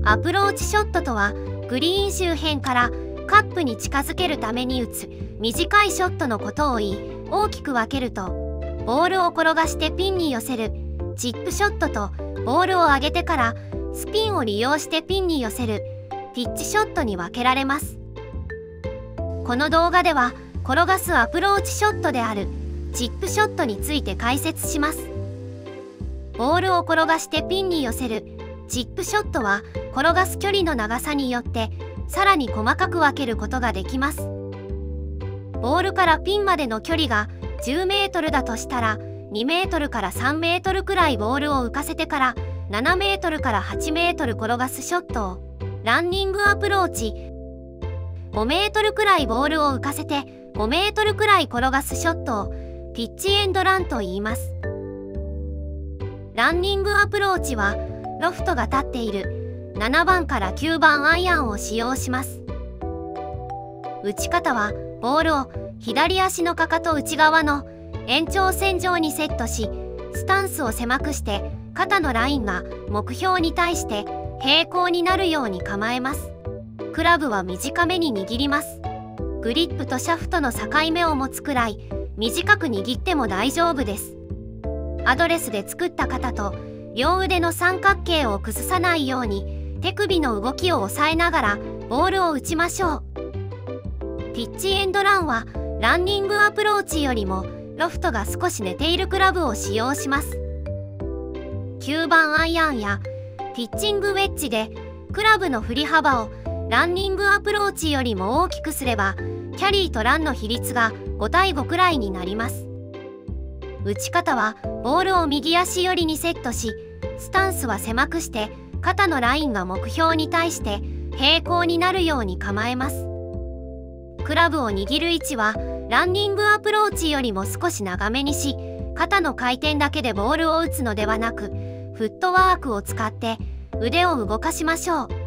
アプローチショットとは、グリーン周辺からカップに近づけるために打つ短いショットのことを言い、大きく分けると、ボールを転がしてピンに寄せるチップショットと、ボールを上げてからスピンを利用してピンに寄せるピッチショットに分けられます。この動画では転がすアプローチショットであるチップショットについて解説します。ボールを転がしてピンに寄せるチップショットは、転がす距離の長さによってさらに細かく分けることができます。ボールからピンまでの距離が10メートルだとしたら、2メートルから3メートルくらいボールを浮かせてから7メートルから8メートル転がすショットをランニングアプローチ、5メートルくらいボールを浮かせて5メートルくらい転がすショットをピッチエンドランと言います。ランニングアプローチはロフトが立っている7番から9番アイアンを使用します。打ち方は、ボールを左足のかかと内側の延長線上にセットし、スタンスを狭くして肩のラインが目標に対して平行になるように構えます。クラブは短めに握ります。グリップとシャフトの境目を持つくらい短く握っても大丈夫です。アドレスで作った肩と両腕の三角形を崩さないように手首の動きを抑えながらボールを打ちましょう。ピッチエンドランはランニングアプローチよりもロフトが少し寝ているクラブを使用します。9番アイアンやピッチングウェッジでクラブの振り幅をランニングアプローチよりも大きくすれば、キャリーとランの比率が5対5くらいになります。打ち方は、ボールを右足寄りにセットし、スタンスは狭くして肩のラインが目標に対して平行になるように構えます。クラブを握る位置はランニングアプローチよりも少し長めにし、肩の回転だけでボールを打つのではなく、フットワークを使って腕を動かしましょう。